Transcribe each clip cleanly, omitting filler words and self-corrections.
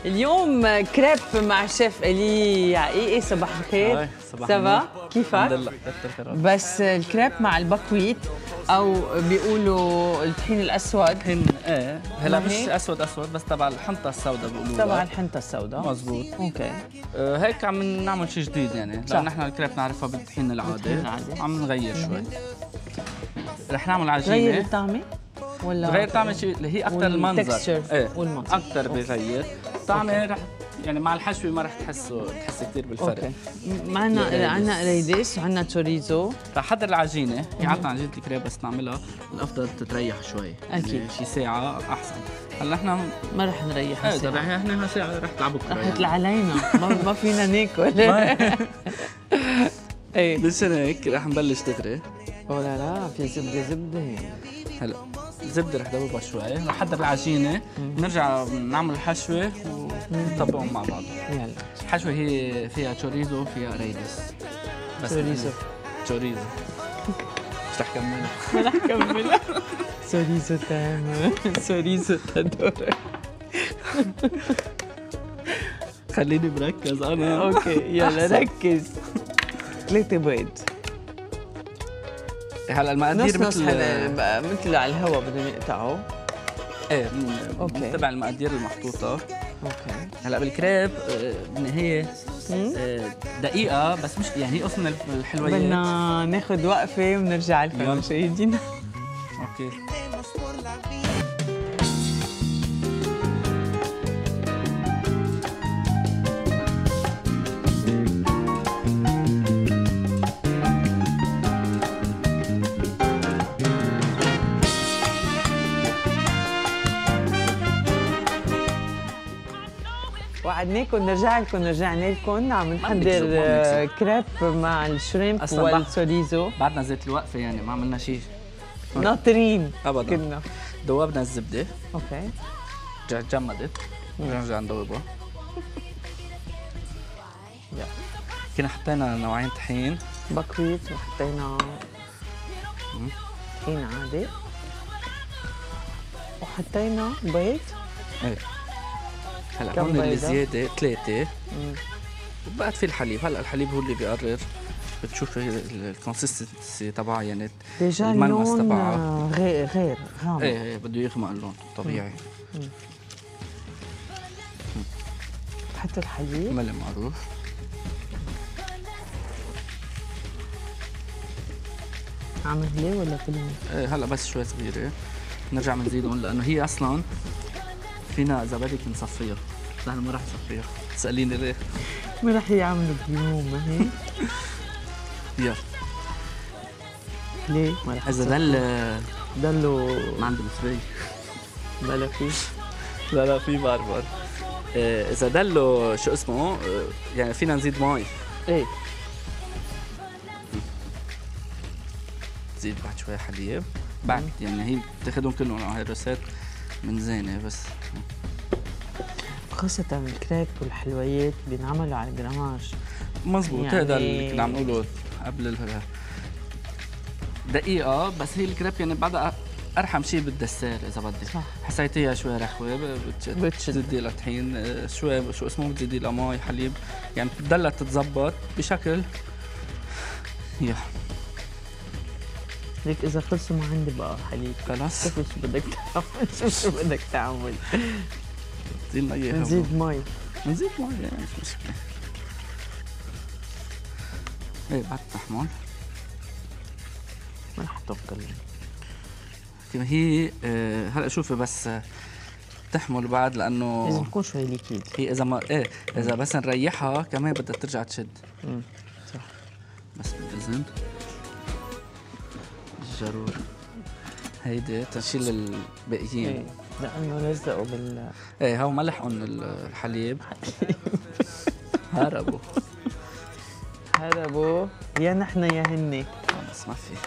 اليوم كريب مع شيف إلي عقيقي. صباح الخير. صباح سافا كيفك؟ الحمد لله. بس الكريب مع البكويت او بيقولوا الطحين الاسود. طحين هلا مش هيك؟ اسود بس تبع الحنطه السوداء بيقولوا تبع الحنطه السوداء. مزبوط. اوكي. هيك عم نعمل شيء جديد يعني، صح. لان نحن الكريب نعرفها بالطحين بالطحين العادي، العادي. عم نغير شوي. رح نعمل غير عجينه الطعمه ولا غير طعمه شيء اللي هي اكثر المنظر. والمنظر اكثر بغير طعمه. رح يعني مع الحشوه ما رح تحس كثير بالفرق. اوكي. عندنا قريدس وعندنا تشوريزو. رح احضر العجينه، هي عادة عجينه الكريب بس نعملها الافضل تتريح شوي. أكيد. يعني شي ساعه احسن. هلا احنا ما رح نريح ايه ساعة. احنا ساعه رح تلعبوا كره رح يطلع علينا ما فينا ناكل. ايه مشان هيك رح نبلش دغري. ولا لا في زبده. هلا الزبده رح ذوبها شوي، رح احضر العجينه، نرجع نعمل الحشوه ونطبقهم مع بعض. يلا. الحشوه هي فيها تشوريزو وفيها ريدس. تشوريزو مش رح كملها. ما رح كملها. سوريزو تام. سوريزو تدور. خليني مركز انا. اوكي يلا ركز. 3 بيض. هلا المقادير مثل على الهواء بدنا نقطعه. ايه أوكي. تبع المقادير المحطوطه. اوكي. هلا بالكريب بالنهايه دقيقه بس مش يعني هي اصلا الحلويات. بدنا ناخذ وقفه ونرجع لكم يلا. مشاهدينا. اوكي. وعدناكم رجعنا لكم عم نحضر بيكذب. كريب مع الشريمب أصلاً والسوريزو. بعدنا زيت الوقفه يعني ما عملنا شيء ناطرين ابدا. كنا. دوبنا الزبده، اوكي. جمدت، نرجع ندوبها. يلا. كنا حطينا نوعين طحين، بكويت وحطينا طحين عادي وحطينا بيض. ايه هلا كم هون اللي بيضة؟ زياده 3 وبعد في الحليب. هلا الحليب هو اللي بيقرر، بتشوف الكونسستنسي تبعها يعني ديجا الملمس اللون تبعها. غير غامق. ايه بده يغمق اللون طبيعي. بحط الحليب. ملي معروف. عم هلي ولا كلهم؟ ايه هلا بس شوي صغيره نرجع بنزيدهم، لانه هي اصلا فينا اذا بدك نصفيها. نحن ما رح نصفيها، تساليني ليه؟ ما رح يعملوا بيوم ما هيك؟ يلا ليه؟ ما رح اذا ضلوا ما عندي مصري. بلا فيه. لا في باربر. اذا ضلوا شو اسمه يعني فينا نزيد مي. ايه نزيد بعد شوي حليب بعد يعني هي بتاخذهم كلهم على هاي الروسيت من زينه بس. خاصة الكريب والحلويات بينعملوا على الجراماج. مزبوط. يعني هذا اللي كنا عم نقوله قبل دقيقة. بس هي الكريب يعني بعدها أرحم شيء بالدسير إذا بدك. صح. حسيتيها شوي رخوة بتزيدي لها طحين شوي شو اسمه بتزيدي لها مي حليب يعني بتضلها تتظبط بشكل ليك إذا خلصوا ما عندي بقى حليب. خلاص. شوف شو بدك تعمل. شو بدك تعمل. زيدنا إياها. نزيد مي. نزيد مي يعني مش مشكلة. إيه بعد تحمل. ما رح تبقى كما هي هلا شوفي بس تحمل بعد لانه لازم تكون شوي ليكيد. هي اذا ما اذا بس نريحها كمان بدها ترجع تشد. صح. بس بالاذن الجرور هيدي تنشيل الباقيين. ايه لانه لزقوا ايه هو ما لحقن الحليب. هربوا يا نحن يا هني. بس ما في.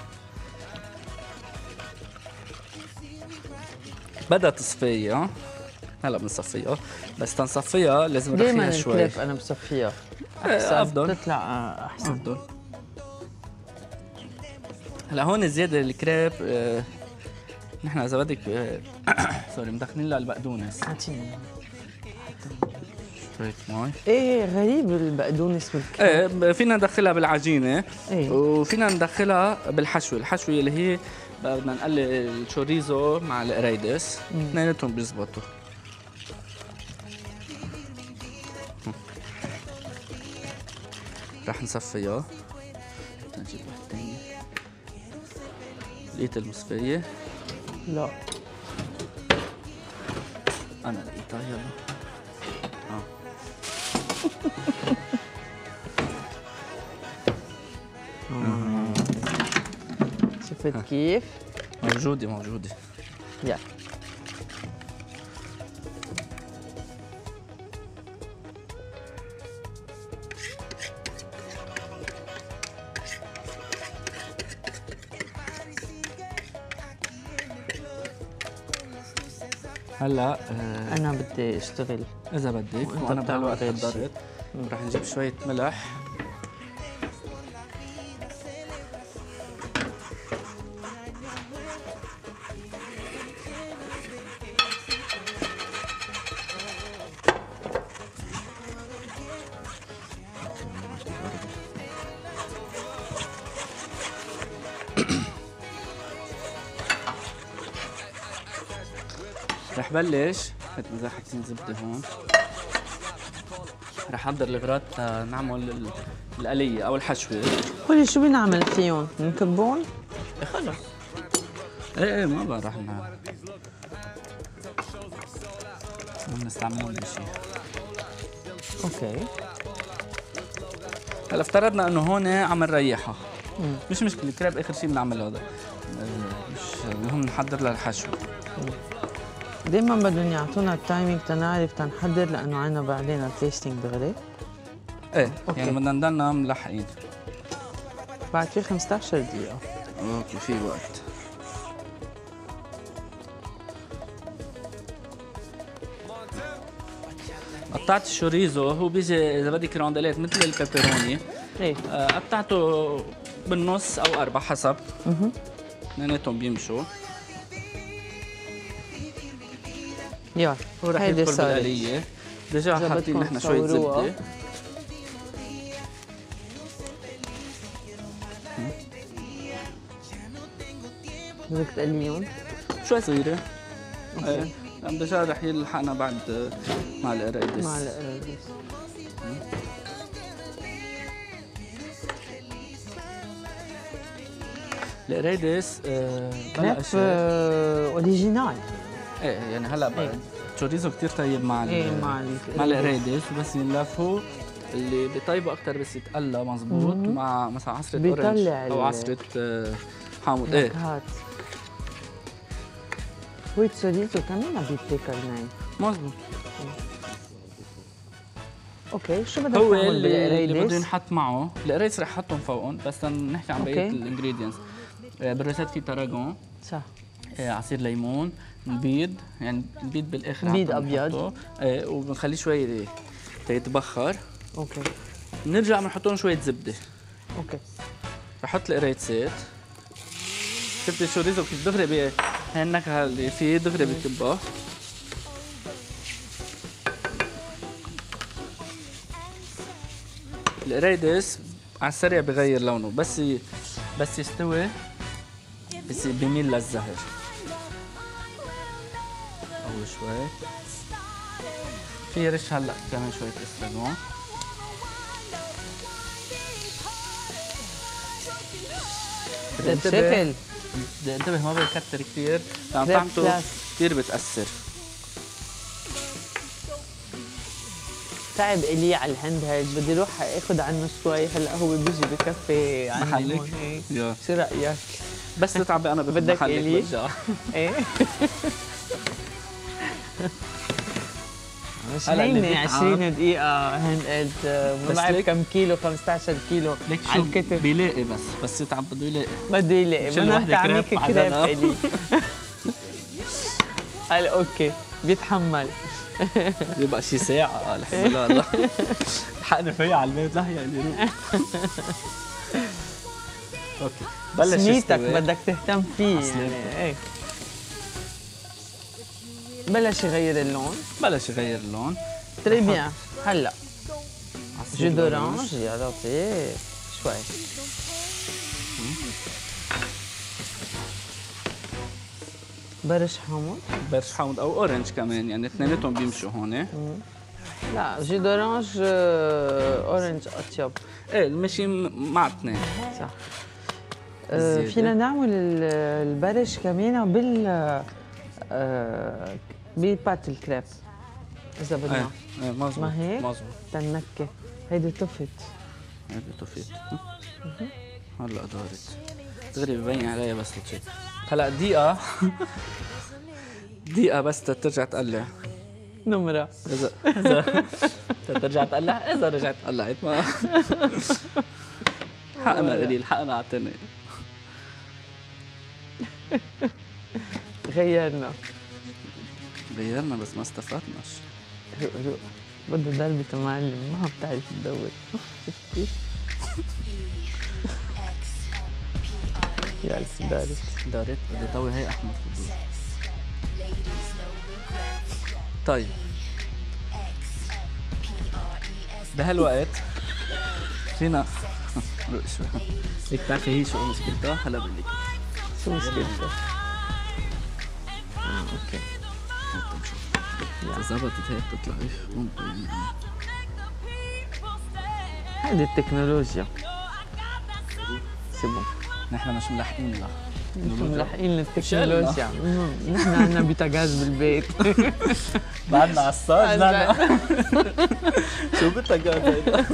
بدها تصفيها. هلا بنصفيها بس تنصفيها لازم نرخيها شوي. دايما الكريب انا بصفيها احسن. أفضل. بتطلع احسن. أفضل. هلا هون زيادة الكريب نحن اذا بدك سوري مدخلين لها البقدونس. اعطيني. شوية مي. ايه غريب البقدونس بالكريب. ايه فينا ندخلها بالعجينة. إيه. وفينا ندخلها بالحشوة، الحشوة اللي هي بدنا نقلي الشوريزو مع القريدس، اثنيناتهم بيزبطوا. رح نصفيها. نجيب واحد تاني. لقيت المصفية؟ لا أنا لقيتها يلا. شفت كيف؟ موجودة. يلا هلا انا بدي اشتغل. إذا بدك وأنت وأنا بتعمل بهالوقت غير شي. حضرت، رح نجيب شوية ملح. رح بلش مثل ما حاطين زبدة هون. رح احضر الاغراض نعمل القلية او الحشوة. قولي شو بنعمل فيهم؟ نكبون؟ إيه خلص. ايه ما بقى رح ما بنستعملهم بشيء. اوكي. هلا افترضنا انه هون عم نريحها. مش مشكلة، الكريب اخر شيء بنعمل هذا. مش المهم نحضر لها الحشوة. دايما بدهم يعطونا التايمينج تنعرف تنحضر لانه عنا بعدين التيستينج دغري. ايه أوكي. يعني بدنا نضلنا ملحقين. بعد في 15 دقيقة. اوكي في وقت. قطعت الشوريزو، هو بيجي اذا بدك راندلات مثل البيبروني. ايه. قطعته بالنص او 4 حسب. اثنيناتهم بيمشوا. يلا ورح هيدي يدخل صارت. بالقلية. ديجا إذا حاطين بدكم نحن شوية تصوروها. زبدة. بدك تقليهم؟ شوي صغيرة. اوكي. ديجا رح يلحقنا بعد مع القرايدس. مع القريدس. القرايدس كريب اوريجينال. ايه يعني هلا إيه. الشوريزو كثير طيب مع ايه مع القرايدس، وبس ينلفوا اللي بيطيبوا اكثر بس يتقلى مزبوط مع مثلا عصرة بيطلع اورنج او عصرة حامض. ايه نكهات. ويت شوريزو كمان بيتاكل ناي. مزبوط. اوكي شو بدك هو تعمل اللي بده بالقريدس؟ ينحط معه القرايدس رح احطهم فوقهم، بس نحكي عن بقيه أوكي. الانجريدينتس. بالريسيت في تراجون، صح. عصير ليمون، البيض، يعني البيض بالاخر بيض عم أبيض. نحطه. وبنخليه شوي يتبخر. اوكي. بنرجع بنحط لهم شويه زبده. اوكي. رح احط القريدسات. شفت الشوريزو كيف دغري هاي النكهه اللي فيه دغري بكبها. القريدس على السريع بغير لونه، بس يستوي بس بيميل للزهر. اول شوي في رش هلا كمان شويه استرغون. بشكل بدي انتبه ما بيكتر كثير لأن كريب طعمته كلاس. كثير بتأثر. تعب الي على الهند هيك، بدي اروح اخذ عنه شوي. هلا هو بيجي بكفي عندي محلك؟ هون هيك. يا. شو رايك؟ بس تتعبي انا باخذ بدك محلك إلي؟ برجع. ايه مش هلا اللي هينه بيتعب. 20 دقيقة هند ما بس بعرف ليك- كم كيلو، 15 كيلو ليك على شو الكتف. بيلاقي بس يتعب بده يلاقي. بده يلاقي شيل بدنا وحدة تعميك كريب كريب عزلها. الي. قال اوكي بيتحمل. يبقى شي ساعة الحمد لله. الله لحقني فيها على البيت. لا يعني روح. اوكي بلش سميتك يستوي. بدك تهتم فيه عسلامتك. يعني. ايه بلش يغير اللون. بلش يغير اللون. تري بيان. هلا عصير جو دورانج يا لطيف شوي. برش حامض. برش حامض او اورنج كمان، يعني اثنيناتهم بيمشوا هون. لا جو دورانج اورنج اطيب. ايه المشي مع اثنين. صح. زيادة. فينا نعمل البرش كمان ببات الكريب اذا بدنا. ايه مظبوط. ما هيك؟ مظبوط. تنكه هيدي طفت. هيدي طفيت. هلا دارت. دغري ببين عليها بس تطفي. هلا دقيقة دقيقة بس ترجع تقلع. نمرة إذا ترجع تقلع، إذا رجعت قلعت ما حقنا قليل، حقنا عطني. غيرنا غيرنا بس ما استفدناش. روق روق بده ضربة معلم ما بتعرف تدور. شفتي؟ يا دارت دارت بدي طوي هي أحمر في الدور. طيب بهالوقت فينا روق شوي. هيك بتعرفي هي شو مشكلتها؟ هلا بقول لك شو مشكلته؟ اوكي إذا زبطت هيك تطلع ممكن. هيدي التكنولوجيا. سيبو نحن مش ملاحقين لها. انتم ملاحقين للتكنولوجيا. نحن عندنا بوتاغاز بالبيت. بعدنا عصاج بعدنا. شو بدك هيدا؟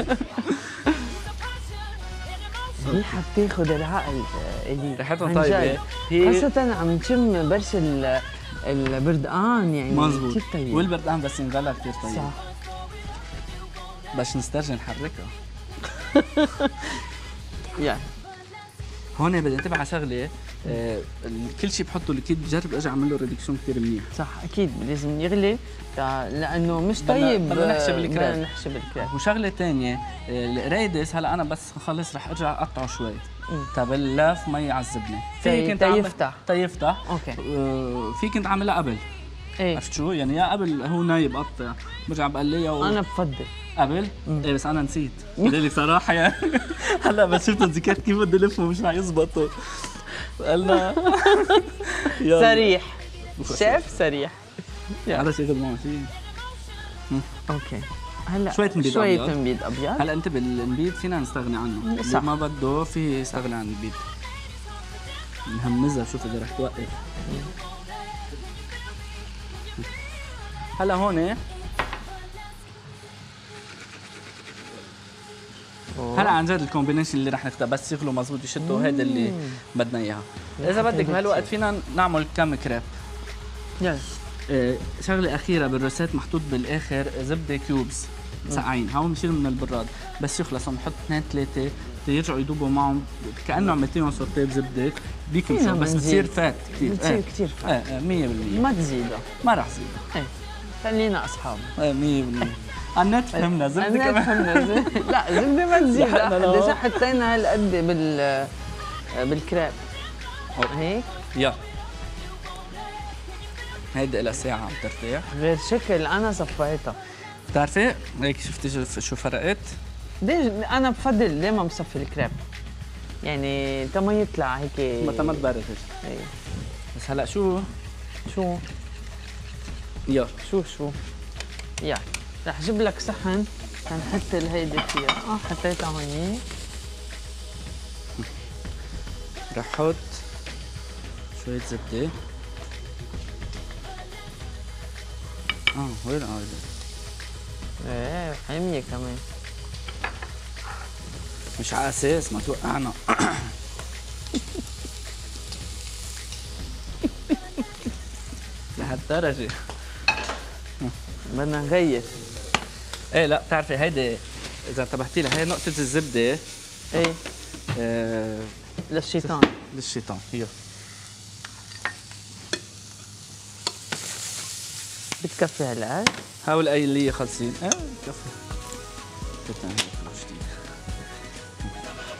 ريحة بتاخد العقل اللي ريحتها طيبة. خاصة عم نشم برش البردقان يعني مزبوط. كثير طيب. والبردقان بس ينغلى كثير طيب. صح. بس نسترجي نحركها. يعني هون بدي انتبه على شغله. كل شيء بحطه الاكيد بجرب اجي اعمل له ريدكشن كثير منيح. صح اكيد لازم يغلي لانه مش طيب. بدنا نحشي بالكريب. بدنا نحشي بالكريب. وشغله ثانيه القريدس هلا انا بس خلص رح ارجع اقطعه شوي. تبلف ما يعذبني. تيفتح. تيفتح. اوكي. في كنت عاملها قبل. ايه عرفت شو؟ يعني يا قبل هو نايب قطع برجع بقليها انا بفضل قبل. ايه بس انا نسيت. بدي لك صراحه يعني هلا بس شفت ذكرت كيف بدي لفه مش رح يزبطوا. قلنا صريح شيف صريح. هذا شغل معه شيء. اوكي هلا شوية نبيض شوية أبيض. نبيض ابيض. هلا انتبه النبيض فينا نستغني عنه. اللي ما بده في يستغني عن النبيض. نهمزها شوف اذا رح توقف. هلا هون هلا عن جد الكومبينيشن اللي رح نختار بس يغلوا مزبوط يشدوا هيدا اللي بدنا اياها. اذا بدك بهالوقت فينا نعمل كم كريب. يلا شغله اخيره بالروسيت محطوط بالاخر زبده كيوبز ساقعين. هون بنشيل من البراد بس يخلص بنحط 2 3 يرجعوا يذوبوا معهم كانه عم يعطيهم سورتيه بزبده بيكمشوا بس بتصير فات كثير. بتصير كثير فات. 100% ما تزيدها. ما رح زيدها. ايه خلينا اصحاب. 100%. على النت فهمنا زبده كمان. فهمنا لا زبده ما تزيد. اذا حطينا هالقد بالكريب هيك يا هيدي لها ساعه عم ترتاح. غير شكل انا صفيتها. بتعرفي هيك شفتي شو فرقت؟ انا بفضل دائما بصفي الكريب يعني تا ما يطلع هيك متى ما تبردش. ايه بس هلا شو يا يا رح اجيب لك صحن تنحط هيدي فيها. حطيتها هون. رح احط شوية زبدة. وين ايه حامية كمان مش على اساس ما توقعنا. لهالدرجة بدنا نغير. ايه لا بتعرفي هيدي اذا انتبهتي لها هي نقطة الزبدة. ايه للشيطان. للشيطان هي بتكفي هالقد؟ هاول اي اللي خلصين. بتكفي.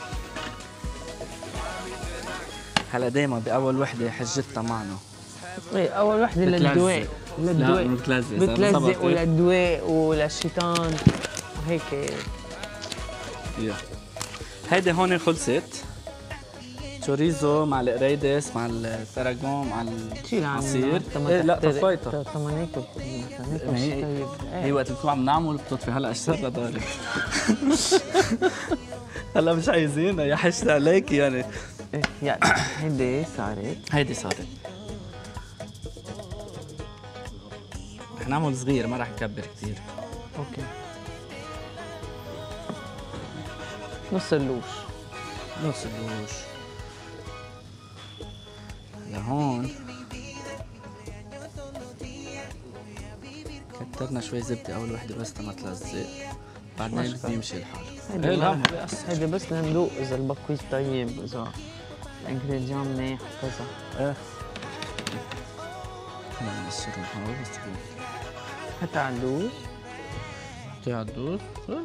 هلا دايما باول وحده حجتها معنا ايه اول وحده بتلزق. للدواء. لا بتلزق بتلزق وللدواء وللشيطان وهيك. يا هيدي هون خلصت. تشوريزو مع القريدس مع التراجون مع العصير. إيه لا طفيتها. طب ما ناكل هي هي وقت اللي عم نعمل بتطفي. هلا اشترى داري. هلا مش عايزينها يا حشت عليكي يعني. يعني هيدي صارت. هيدي صارت. رح نعمل صغير ما رح نكبر كثير. اوكي. نص اللوش. نص اللوش. لهون كترنا شوي زبدة أول وحدة بس ما تلزق. بعدين بيمشي الحال. هيدي لا ما بيأثر. هيدي بس لندوق إذا البكويت طيب، إذا الانجريديون منيح وكذا. إيه. خلينا نقشرهم هون بس حتى على اللوز. حطيها على الدور.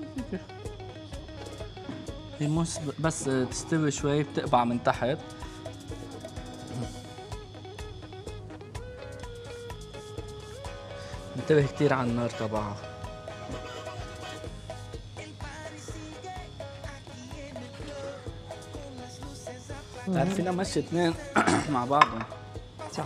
هي بس تستوي شوي بتقبع من تحت. انتبه كتير على النار تبعها. بتعرفينا مشي اثنين مع بعضهم. صح.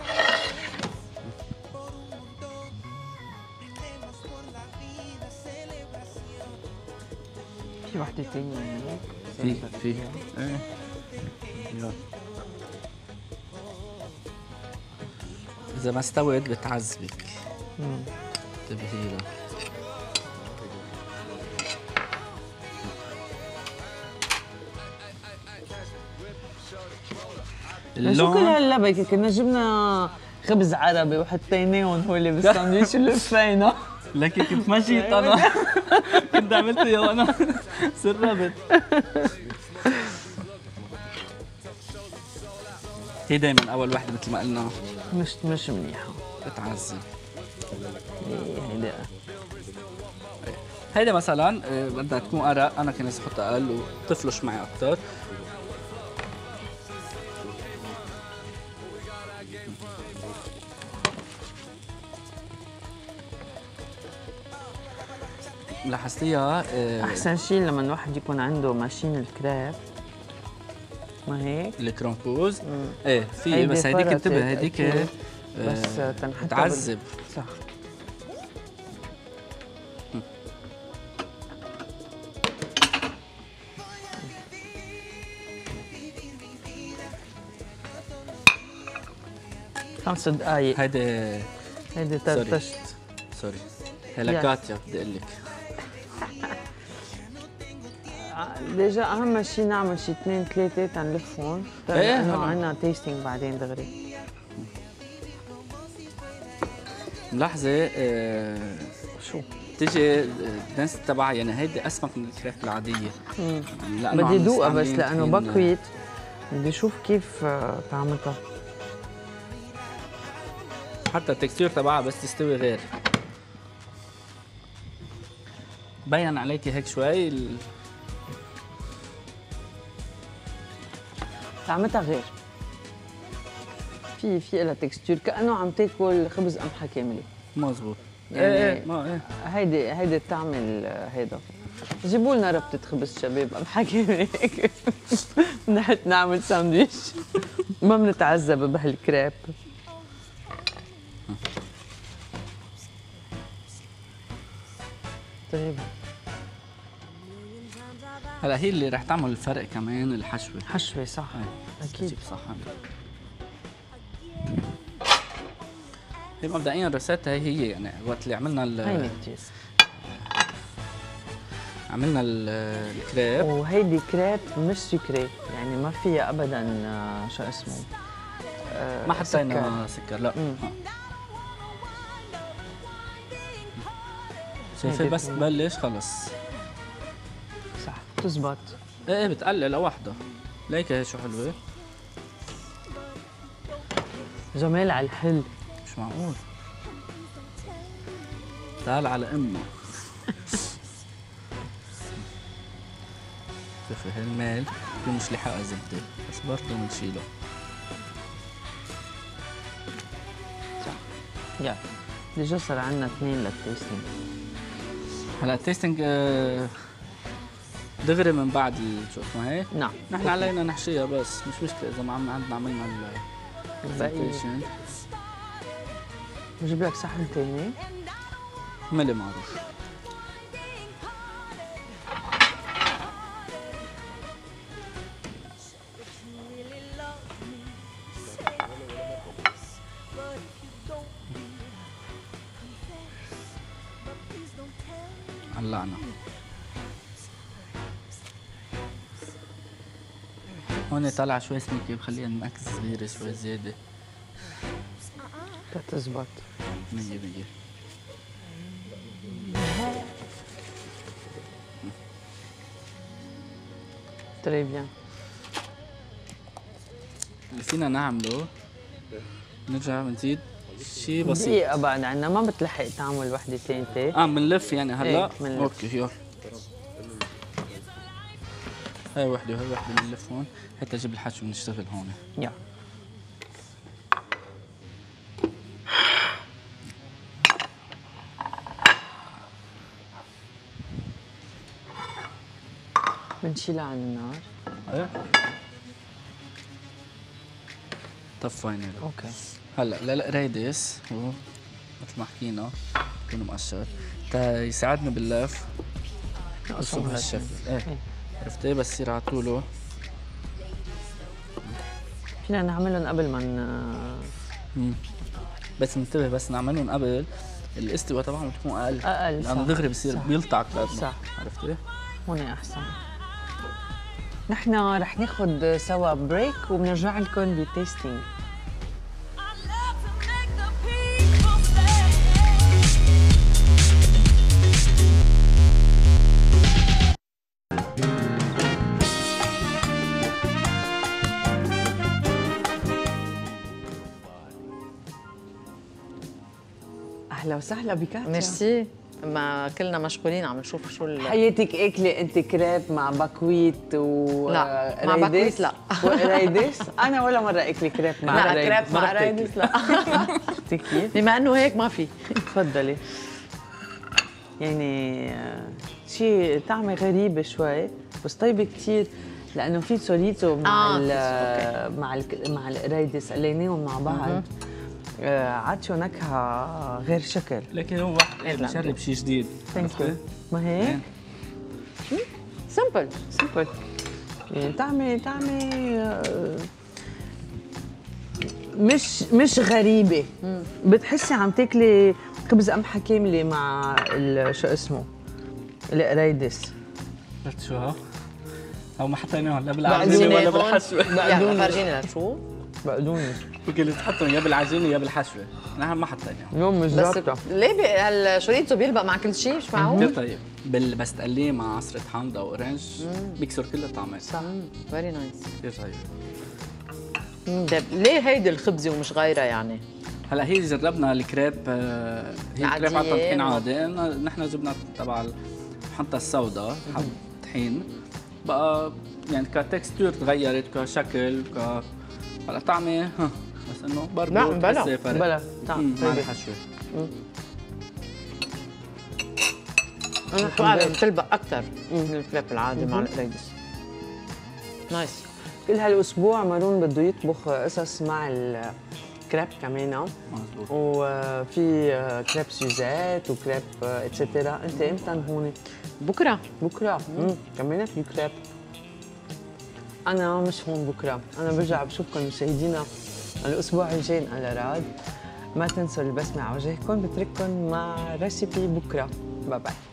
في وحدة ثانية هيك؟ في ايه. يلا. إذا ما استوت بتعذبك. انتبهي لها. شو كل هاللبكة؟ كنا جبنا خبز عربي وحطيناهم هول بالساندويتش اللي فينا. لكن كنت مشيت انا. كنت عملت اياه وانا سربت. هي دايما اول وحده مثل ما قلنا مش منيحة. بتعذب. هيدا هيدا مثلا بدها تكون ارق. انا كنت احط اقل وتفلش معي اكثر. لاحظتيها احسن شيء لما الواحد يكون عنده ماشين الكريب. ما هيك؟ الكرومبوز. ايه في بس هيديك انتبه هيديك بس تنحط تعذب. صح. خمس دقايق. هيدي ترتشت. سوري هلا كاتيا بدي اقول لك. ديجا اهم شيء نعمل شيء 2 3 تنلفهم لانه عندنا تيستينج بعدين دغري. ملاحظه شو تيجي الدنس تبعها يعني هيدي اسمك من الكريب العاديه. بدي ذوقها بس لانه بكويت بدي اشوف كيف طعمتها. حتى التكستير تبعها بس تستوي غير. بين عليكي هيك شوي طعمتها غير. في لها تكستير كانه عم تاكل خبز قمحه كامله. مزبوط. يعني هيدي بتعمل هيدا. جيبوا لنا ربطة خبز شباب قمحه كامله هيك. نحن نعمل ساندويتش. ما بنتعذب بهالكريب. طيب هلا هي اللي رح تعمل الفرق كمان الحشوه. حشوه صح. اكيد صح. هي مبدئيا رسالتها هي يعني وقت اللي عملنا الكريب. وهيدي كريب مش سكري يعني ما فيها ابدا شو اسمه ما حطينا سكر لا. شايفه بس تبلش خلص. صح بتزبط. ايه بتقلل لوحدها. ليك هي شو حلوه. جمال على الحل. مش معقول. تعال على امه. شوفي هالميل مش لحقها زبده بس برضه بنشيله. يلا ديجا صار عندنا 2 للتيستينج. هلا التيستينج دغري من بعد شو اسمه هيك؟ نعم. نحن علينا نحشيها بس مش مشكلة إذا ما عندنا عملنا الباقي. بجيب لك صحن تاني. ملي معروف. قلعنا. هون طالعة شوي سميكة بخليها الماكس صغيرة شوي زيادة. تتزبط 100%. تري بيان. اللي فينا نعمله نرجع بنزيد شيء بسيط. دقيقة بعد عنا ما بتلحق تعمل وحدة ثانية. بنلف يعني هلا؟ ايه بنلف. اوكي يلا. هاي وحدة وهي وحدة بنلف هون حتى اجيب الحشو ونشتغل هون. يلا. بنشيلها عن النار. ايه طفينا. اوكي. هلا للقريدس هو مثل ما حكينا يكون مقشر تا يساعدنا باللف. نقصهم هالشكل. ايه عرفتي بس يصير على طوله. فينا نعملهم قبل ما بس انتبه بس نعملهم قبل الاستواء تبعهم تكون اقل. اقل لانه دغري بصير بيلطع كتير. صح. عرفتي؟ هون احسن. نحن رح ناخذ سوا بريك وبنرجع لكم بالتيستينج. اهلا وسهلا بكاتيا. ميرسي. ما كلنا مشغولين عم نشوف شو حياتك اكلي انت كريب مع بكويت لا مع بكويت لا وقريدس. انا ولا مره اكلي كريب مع لا كريب مع قرايدس لا. كيف؟ بما انه هيك ما في. تفضلي. يعني شيء طعمه غريبه شوي بس طيبه كثير لانه في سوريتو مع مع القرايدس قليناهم مع بعض. عطشوا نكهه غير شكل. لكن هو واحد بجرب شيء جديد. ثانك يو. ما هيك؟ سمبل سمبل. يعني طعمه مش غريبه. بتحسي عم تاكلي خبز قمحه كامله مع شو اسمه القرايدس. شفت شو ها؟ او ما حطيناهم لا بالعجينه ولا بالحشوه. يعني فرجيني لشو؟ بقدونس. ممكن تحطهم يا بالعجينه يا بالحشوه. نحن ما حطيناهم. اليوم مش ظابطه. ليه الشوريتو بيلبق مع كل شيء مش معقول؟ كثير طيب. بس تقليه مع عصره حامض او اورنج بيكسر كل الطعمات. صح فيري نايس. كثير طيب. طيب ليه هيدي الخبزه ومش غيرها يعني؟ هلا هي جربنا الكريب. هي الكريب على طحين عادي. نحن جبنا تبع الحنطه السوداء حب طحين بقى يعني كتكستور تغيرت كشكل هلا طعمه بس انه برضه بلا طعم مع الحشوه. انا فعلا بتلبق اكثر من الكريب العادي مع القرايدس. نايس. كل هالاسبوع مارون بده يطبخ قصص مع الكريب كمان. مظبوط. وفي كريب سوزات وكريب اتسترا. انت امتى هون؟ بكره. كمان في كريب. أنا مش هون بكرة، أنا برجع بشوفكم مشاهدينا الأسبوع الجاي على راد. ما تنسوا البسمة على وجهكم. بترككم مع ريسيبي بكرة. باي باي.